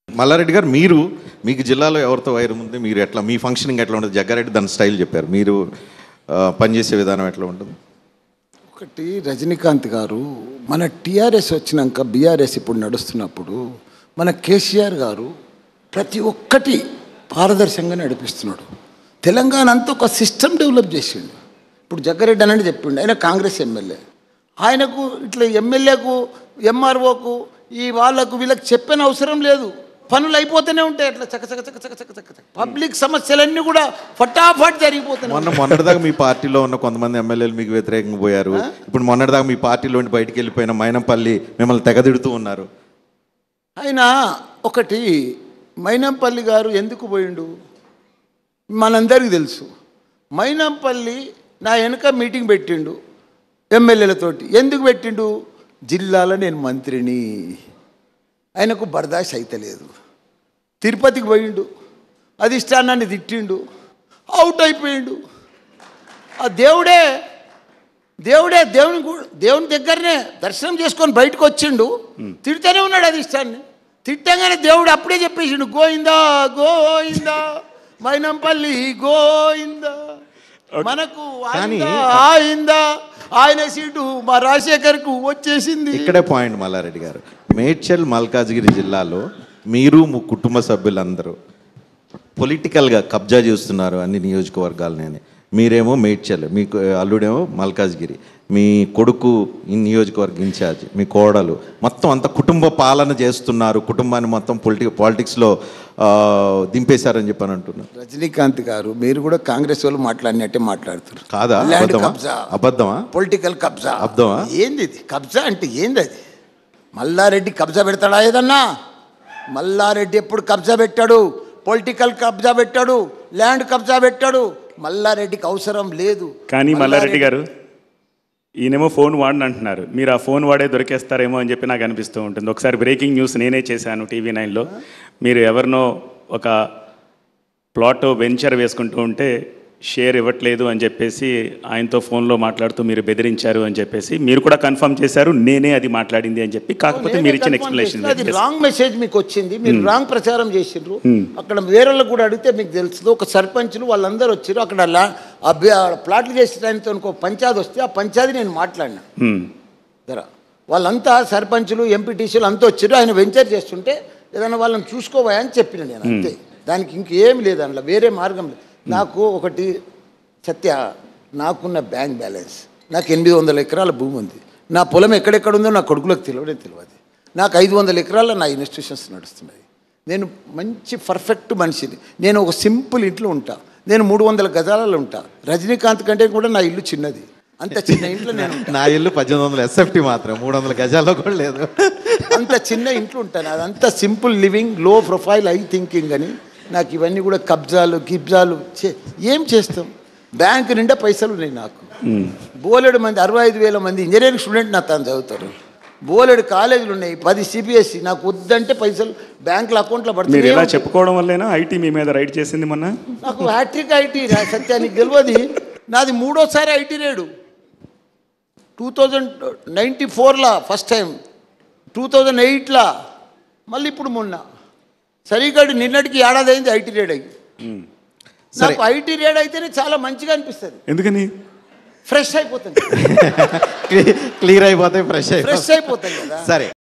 మల్లారెడ్డి గారు, మీకు జిల్లాలో ఎవరితో వైరం ఉంది? మీరు ఎట్లా, మీ ఫంక్షనింగ్ ఎట్లా ఉంటుంది? జగ్గారెడ్డి దాని స్టైల్ చెప్పారు, మీరు పనిచేసే విధానం ఎట్లా ఉంటుంది? ఒకటి, రజనీకాంత్ గారు మన టీఆర్ఎస్ వచ్చినాక బీఆర్ఎస్ ఇప్పుడు నడుస్తున్నప్పుడు మన కేసీఆర్ గారు ప్రతి ఒక్కటి పారదర్శకంగా నడిపిస్తున్నాడు. తెలంగాణ అంతా ఒక సిస్టమ్ డెవలప్ చేసిండు. ఇప్పుడు జగ్గారెడ్డి అని చెప్పిండు, ఆయన కాంగ్రెస్ ఎమ్మెల్యే. ఆయనకు ఇట్లా ఎమ్మెల్యేకు ఎంఆర్ఓకు ఈ వాళ్ళకు వీళ్ళకి చెప్పిన అవసరం లేదు, పనులు అయిపోతూనే ఉంటాయి. అట్లా చకచక చకచక చకచక పబ్లిక్ సమస్యలన్నీ కూడా ఫటాఫట్ జరిగిపోతున్నాయి. మొన్నటిదాకా మీ పార్టీలో ఉన్న కొంతమంది ఎమ్మెల్యేలు మీకు వ్యతిరేకంగా పోయారు. ఇప్పుడు మొన్నటిదాకా మీ పార్టీలో బయటికి వెళ్ళిపోయిన మైనంపల్లి మిమ్మల్ని తెగదిడుతూ ఉన్నారు. ఆయన ఒకటి, మైనంపల్లి గారు ఎందుకు పోయిండు మనందరికీ తెలుసు. మైనంపల్లి నా వెనుక మీటింగ్ పెట్టిండు ఎమ్మెల్యేలతోటి. ఎందుకు పెట్టిండు? జిల్లాలో నేను మంత్రిని, ఆయనకు బర్దాష్ అయితలేదు. తిరుపతికి పోయిండు, అధిష్టానాన్ని తిట్టిండు, అవుట్ అయిపోయిండు. ఆ దేవుడే దేవుని దగ్గరనే దర్శనం చేసుకొని బయటకు వచ్చిండు, తిడుతూనే ఉన్నాడు అధిష్టాన్ని. తిట్టంగానే దేవుడు అప్పుడే చెప్పేసిండు, గోయిందా గోయిందా మైనంపల్లి గోయిందా, మనకు ఆయిందా, ఆయన సీటు మా రాజశేఖర్కు వచ్చేసింది. ఇక్కడే పాయింట్ మల్లారెడ్డి గారు. మేడ్చల్ మల్కాజ్గిరి జిల్లాలో మీరు కుటుంబ సభ్యులందరూ పొలిటికల్గా కబ్జా చేస్తున్నారు అన్ని నియోజకవర్గాలని. మీరేమో మేడ్చల్, మీకు అల్లుడేమో మల్కాజ్గిరి, మీ కొడుకు ఈ నియోజకవర్గ ఇన్ఛార్జ్, మీ కోడలు, మొత్తం అంతా కుటుంబ పాలన చేస్తున్నారు, కుటుంబాన్ని మొత్తం పాలిటిక్స్లో దింపేశారని చెప్పని అంటున్నారు. రజనీకాంత్ గారు, మీరు కూడా కాంగ్రెస్ వాళ్ళు మాట్లాడినట్టే మాట్లాడుతున్నారు. కాదా? అబద్ధమా? పొలిటికల్ కబ్జా అబద్ధమా? ఏంది ఇది? కబ్జా అంటే ఏంది అది? మల్లారెడ్డి కబ్జా పెడతాడా ఏదన్నా? మల్లారెడ్డి ఎప్పుడు కబ్జా పెట్టాడు? పొలిటికల్ కబ్జా పెట్టాడు, ల్యాండ్ కబ్జా పెట్టాడు. మల్లారెడ్డికి అవసరం లేదు. కానీ మల్లారెడ్డి గారు, ఈయనేమో ఫోన్ వాడని అంటున్నారు, మీరు ఆ ఫోన్ వాడే దొరికేస్తారేమో అని చెప్పి నాకు అనిపిస్తూ ఉంటుంది. ఒకసారి బ్రేకింగ్ న్యూస్ నేనే చేశాను TV9లో. మీరు ఎవరినో ఒక ప్లాట్ వెంచర్ వేసుకుంటూ ఉంటే షేర్ ఇవ్వట్లేదు అని చెప్పేసి ఆయనతో ఫోన్లో మాట్లాడుతూ మీరు బెదిరించారు అని చెప్పేసి మీరు కూడా కన్ఫర్మ్ చేశారు, నేనే అది మాట్లాడింది అని చెప్పి. కాకపోతే మీరు ఇచ్చిన ఎక్స్ప్లెనేషన్ అది రాంగ్ మెసేజ్ మీకు వచ్చింది, మీరు రాంగ్ ప్రచారం చేసిండ్రు. అక్కడ వేరే వాళ్ళకు కూడా అడిగితే మీకు తెలుస్తుంది. ఒక సర్పంచులు వాళ్ళందరూ వచ్చారు, అక్కడ ప్లాట్లు చేసేదానితో ఒక పంచాయతీ వస్తే ఆ పంచాయతీ నేను మాట్లాడినా ధర, వాళ్ళంతా సర్పంచులు ఎంపీటీసీలు అంతా వచ్చారు. ఆయన వెంచర్ చేస్తుంటే ఏదైనా వాళ్ళని చూసుకోవా అని చెప్పిన నేను, అంతే. దానికి ఇంకేం లేదు, అందులో వేరే మార్గం లేదు. నాకు ఒకటి సత్య, నాకున్న బ్యాంక్ బ్యాలెన్స్, నాకు 800 ఎకరాల భూమి ఉంది. నా పొలం ఎక్కడెక్కడ ఉందో నా కొడుకులకు తెలియదు. నాకు 500 ఎకరాల నా ఇన్స్టిట్యూషన్స్ నడుస్తున్నాయి. నేను మంచి పర్ఫెక్ట్ మనిషిని. నేను ఒక సింపుల్ ఇంట్లో ఉంటా. నేను 300 గజాలలో ఉంటా. రజనీకాంత్ కంటే కూడా నా ఇల్లు చిన్నది. అంత చిన్న ఇంట్లో నేను నా ఇల్లు 1800 SFT మాత్రం, 300 గజాల్లో కూడా లేదు. అంత చిన్న ఇంట్లో ఉంటాను. అదంతా simple living, low profile, high thinking అని. నాకు ఇవన్నీ కూడా కబ్జాలు గిబ్జాలు ఏం చేస్తాం? బ్యాంకు నిండా పైసలు ఉన్నాయి నాకు. బోలెడు మంది 65,000 మంది ఇంజనీరింగ్ స్టూడెంట్ నా తాను చదువుతారు. బోలెడు కాలేజీలు ఉన్నాయి, 10 CBSE. నాకు వద్దంటే పైసలు బ్యాంకుల అకౌంట్లో పడుతుంది. ఇలా చెప్పుకోవడం వల్లేనా ఐటీ మీ మీద రైడ్ చేసింది మొన్న? నాకు హ్యాట్రిక్ ఐటీ సత్యానికి తెలియదు. నాది 3వ ఐటీ రేడు. 2094లో ఫస్ట్ టైం, 2008లో, మళ్ళీ ఇప్పుడు మొన్న. సరిగ్గా నిన్నటికి ఏడాది అయింది ఐటీ రేడ్ అయ్యి. నాకు ఐటీ రేడ్ అయితేనే చాలా మంచిగా అనిపిస్తుంది. ఎందుకని? ఫ్రెష్ అయిపోతుంది, క్లియర్ అయిపోతాయి, ఫ్రెష్ అయిపోతాయి కదా. సరే.